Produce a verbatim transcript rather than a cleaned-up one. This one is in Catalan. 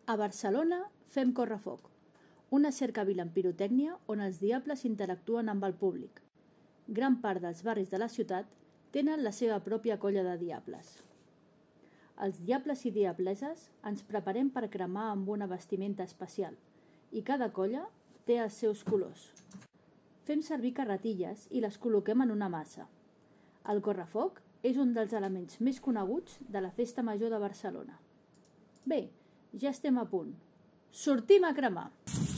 A Barcelona fem Correfoc, una cercavila en pirotècnia on els diables interactuen amb el públic. Gran part dels barris de la ciutat tenen la seva pròpia colla de diables. Els diables i diableses ens preparem per cremar amb una vestimenta especial i cada colla té els seus colors. Fem servir carretilles i les col·loquem en una massa. El correfoc és un dels elements més coneguts de la Festa Major de Barcelona. Bé, ja estem a punt. Sortim a cremar!